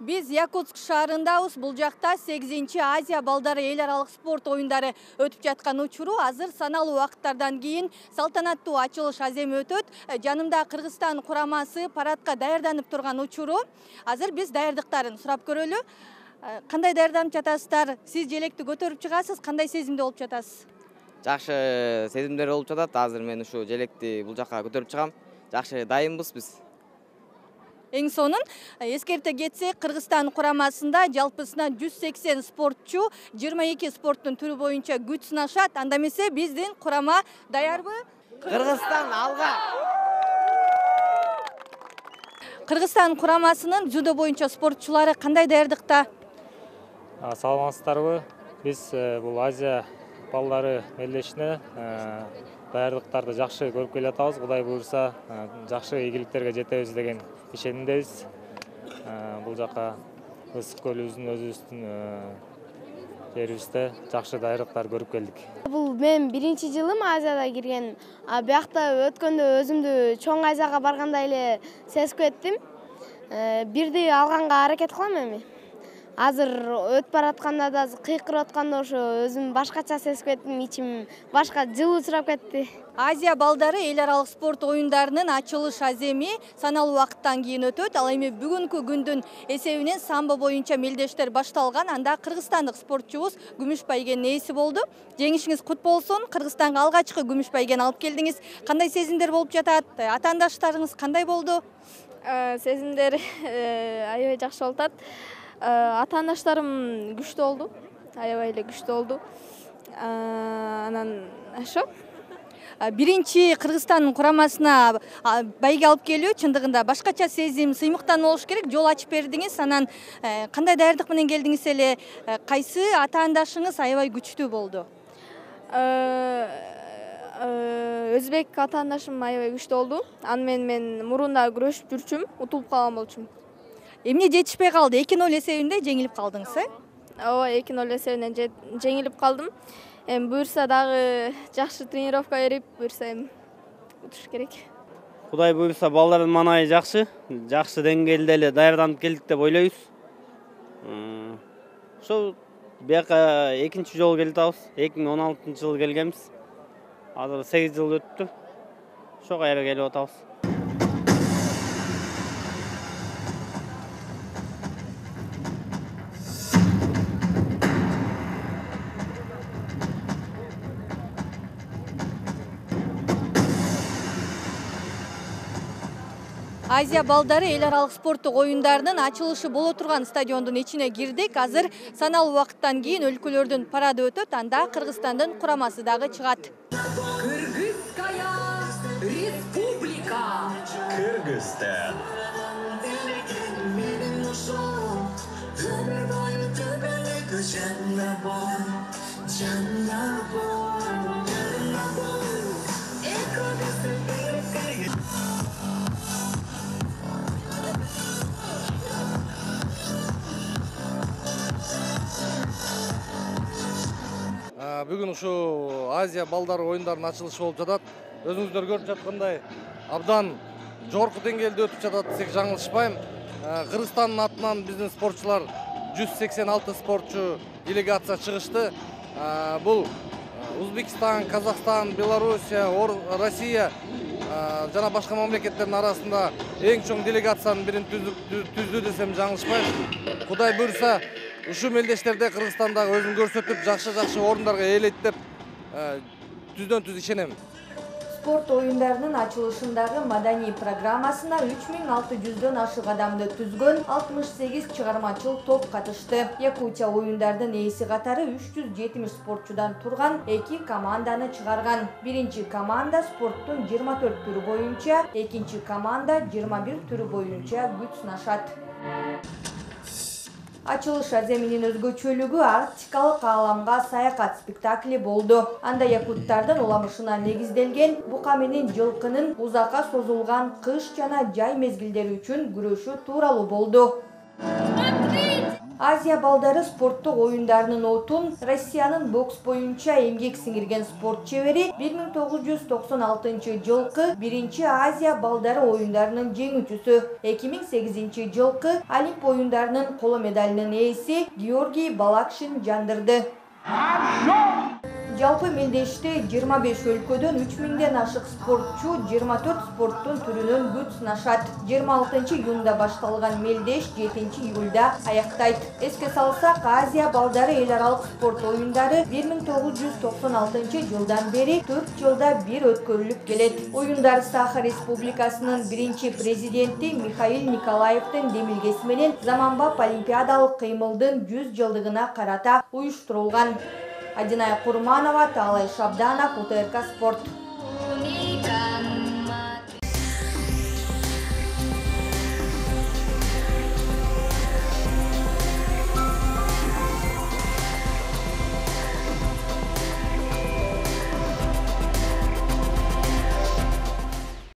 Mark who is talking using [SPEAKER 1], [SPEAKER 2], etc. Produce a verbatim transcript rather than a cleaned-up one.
[SPEAKER 1] Biz Yakutsk шаарындабыз. Бул жакта сегизинчи Азия балдары эл аралык спорт оюндары өтүп жаткан учуру. Азыр саналуу убакыттардан кийин салтанаттуу ачылыш аземи өтөт. Жанымда Кыргызстан курамасы парадка даярданып турган учуру. Азыр биз даярдыктарын сурап көрөлү. Кандай даярданып жатасыздар? Сиз желекти көтөрүп чыгасыз, кандай сезимде болуп жатасыз?
[SPEAKER 2] Жакшы сезимдер болуп жатат. Азыр мен ушу желекти бул жакка көтөрүп чыгам. Жакшы дайынбыз биз.
[SPEAKER 1] Эң сонун эскерте кетсек, Кыргызстан курамасында жалпысынан жүз сексен спортчу, жыйырма эки спорттун түрү боюнча күч сынашат. Анда эмесе биздин курама даярбы?
[SPEAKER 2] Кыргызстан алга!
[SPEAKER 1] Кыргызстан курамасынын дзюдо боюнча спортчулары кандай даярдыкта?
[SPEAKER 3] Саламатсыздарбы? Биз бул Азия балдары мелдешине даярдыктарды жакшы көрүп келатабыз. Кудай буйрса, жакшы ийгиликтерге жетебиз деген ишенимдебиз. Бул жака Ысык көлүбүздүн өзүбүздүн жерибизде жакшы даярдыктар көрүп келдик.
[SPEAKER 4] Бул мен биринчи жылым Азияда кирген. Биякта өткөндө өзүмдү чоң Азияга баргандай эле сезип кеттим. Бирди алганга аракет кылам эми. Азыр өтүп баратканда да кыйкырып атканда ошо өзүм башкача сезип кеттим, ичим башка жылуучурап кетти.
[SPEAKER 1] Азия балдары эл аралык спорт оюндарынын ачылыш аземи саналуу убакыттан кийин өтөт. Ал эми бүгүнкү күндүн эсебинен самбо боюнча мелдештер башталган. Анда кыргызстандык спортчубуз күмүш байгенин ээси болду. Жеңишиңиз кут болсун. Кыргызстанга алгачкы күмүш байгени алып келдиңиз. Кандай сезимдер болуп жатат? Атаандаштарыңыз кандай болду?
[SPEAKER 5] Сезимдер аябай жакшы болуп атат. Ата-анаштарым күчтүү болду, аябай эле күчтүү болду. Анан ошо.
[SPEAKER 1] Биринчи Кыргызстан курамасына байге алып келүү чындыгында башкача сезим, сыймыктан болуш керек. Жол ачып бердиңиз. Анан кандай даярдык менен келдиңиз эле? Кайсы ата-аандашыңыз аябай күчтүү болду?
[SPEAKER 5] Өзбек ата-аандашым аябай күчтүү болду. Аны менен мен мурунда күрөшүп жүрчүм, утулуп калган болчумун.
[SPEAKER 1] Эмне жетишпей калды? эки ноль эсебинде жеңилип калдыңыз, э?
[SPEAKER 5] Ооба, эки ноль эсебинен жеңилип калдым. Эми буйрса дагы жакшы тренировка берип, буйрса эми утуруш керек.
[SPEAKER 6] Кудай буйрса балдардын маанайы жакшы, жакшы деңгээлде эле даярданып келдик деп ойлойбуз. Ошо бияка экинчи жолу келип атабыз. эки миң он алтынчы жылы келгенбиз. Азыр сегиз жыл өттү. Ошого кайра келип атабыз.
[SPEAKER 1] Азия балдары эл аралык спорттук оюндарынын ачылышы боло турган стадиондун ичине кирдик. Азыр саналуу убакыттан кийин өлкөлөрдүн парады өтөт. Анда Кыргызстандын курамасы дагы чыгат.
[SPEAKER 7] Кыргызская республика. Кыргызстан.
[SPEAKER 8] Бүгүн ушу Азия балдары оюндарынын ачылышы болуп жатат. Өзүңүздөр көрүп жаткандай абдан жогорку деңгээлде өтүп жатат десек жаңылышпайм. Кыргызстандын атынан биздин спортчулар жүз сексен алты спортчу делегация чыгышты. Бул Өзбекстан, Казакстан, Белоруссия, Россия жана башка мамлекеттердин арасында эң чоң делегациянын бирин түздү десем жаңылышпайм. Кудай буйрса ушу мелдештерде Кыргызстандагы өзүн көрсөтүп, жакшы-жакшы орундарга ээлейт деп түздөн түз ишенем.
[SPEAKER 1] Спорт оюндарынын ачылышындагы маданий программасына үч миң алты жүздөн ашык адамды түзгөн алтымыш сегиз чыгармачыл топ катышты. Якутия оюндарынын ээси катары үч жүз жетимиш спортчудан турган эки команданы чыгарган. Биринчи команда спорттун жыйырма төрт түрү боюнча, экинчи команда жыйырма бир түрү боюнча күч сынашат. Ачылыш аземинин өзгөчөлүгү арктикалык ааламга саякат спектакли болду. Анда якуттардын уламышына негизделген бука менен жылкынын узакка созулган кыш жана жай мезгилдери үчүн күрөшү тууралуу болду. Азия балдары спорттук оюндарынын отун Россиянын бокс боюнча эмгек сиңирген спорт чебери бир миң тогуз жүз токсон алтынчы жылкы биринчи Азия балдары оюндарынын жеңүүчүсү, эки миң сегизинчи жылкы Олимп оюндарынын коло медалынын ээси Георгий Балакшин жандырды. Жалпы мелдеште жыйырма беш өлкөдөн үч миңден ашык спортчу жыйырма төрт спорттун түрүнөн күч сынашат. жыйырма алтынчы июнда башталган мелдеш жетинчи июлда аяктайт. Эске салсак, Азия балдары эл аралык спорт оюндары бир миң тогуз жүз токсон алтынчы жылдан бери төрт жылда бир өткөрүлүп келет. Оюндар Саха Республикасынын биринчи президенти Михаил Николаевдин демилгеси менен заманбап олимпиадалык кыймылдын жүз жылдыгына карата уюштурулган. Адинай Курманова, Таалай Шабданов, УТРК Спорт.